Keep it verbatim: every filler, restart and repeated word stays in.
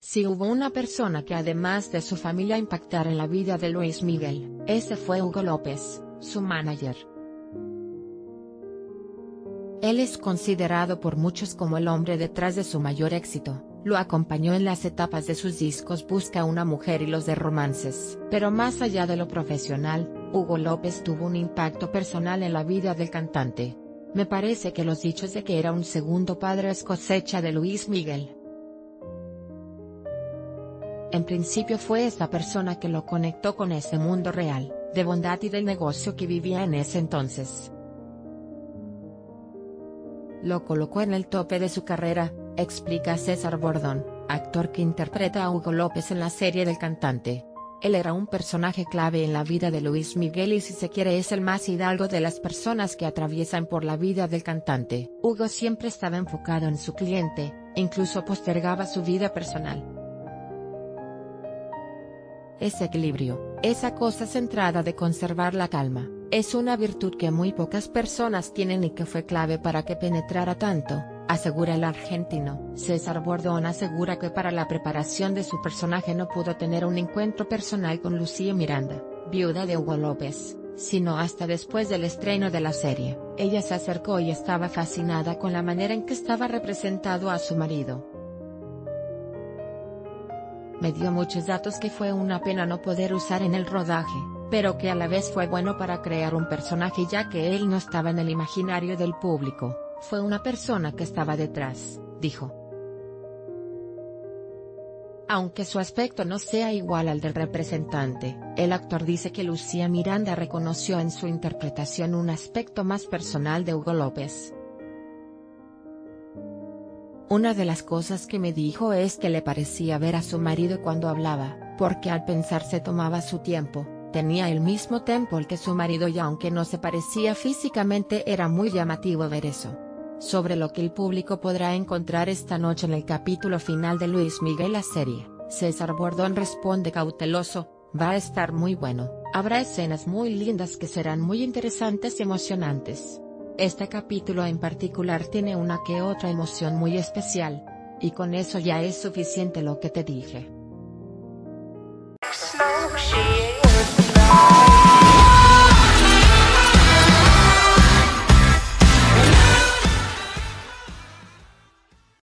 Si hubo una persona que además de su familia impactara en la vida de Luis Miguel, ese fue Hugo López, su manager. Él es considerado por muchos como el hombre detrás de su mayor éxito, lo acompañó en las etapas de sus discos Busca una mujer y los de romances. Pero más allá de lo profesional, Hugo López tuvo un impacto personal en la vida del cantante. Me parece que los dichos de que era un segundo padre es cosecha de Luis Miguel. En principio fue esta persona que lo conectó con ese mundo real, de bondad y del negocio que vivía en ese entonces. Lo colocó en el tope de su carrera, explica César Bordón, actor que interpreta a Hugo López en la serie del cantante. Él era un personaje clave en la vida de Luis Miguel y si se quiere es el más hidalgo de las personas que atraviesan por la vida del cantante. Hugo siempre estaba enfocado en su cliente, incluso postergaba su vida personal. Ese equilibrio, esa cosa centrada de conservar la calma, es una virtud que muy pocas personas tienen y que fue clave para que penetrara tanto, asegura el argentino. César Bordón asegura que para la preparación de su personaje no pudo tener un encuentro personal con Lucía Miranda, viuda de Hugo López, sino hasta después del estreno de la serie. Ella se acercó y estaba fascinada con la manera en que estaba representado a su marido. Me dio muchos datos que fue una pena no poder usar en el rodaje, pero que a la vez fue bueno para crear un personaje ya que él no estaba en el imaginario del público, fue una persona que estaba detrás, dijo. Aunque su aspecto no sea igual al del representante, el actor dice que Lucía Miranda reconoció en su interpretación un aspecto más personal de Hugo López. Una de las cosas que me dijo es que le parecía ver a su marido cuando hablaba, porque al pensar se tomaba su tiempo, tenía el mismo tempo que su marido y aunque no se parecía físicamente era muy llamativo ver eso. Sobre lo que el público podrá encontrar esta noche en el capítulo final de Luis Miguel la serie, César Bordón responde cauteloso, va a estar muy bueno, habrá escenas muy lindas que serán muy interesantes y emocionantes. Este capítulo en particular tiene una que otra emoción muy especial. Y con eso ya es suficiente lo que te dije.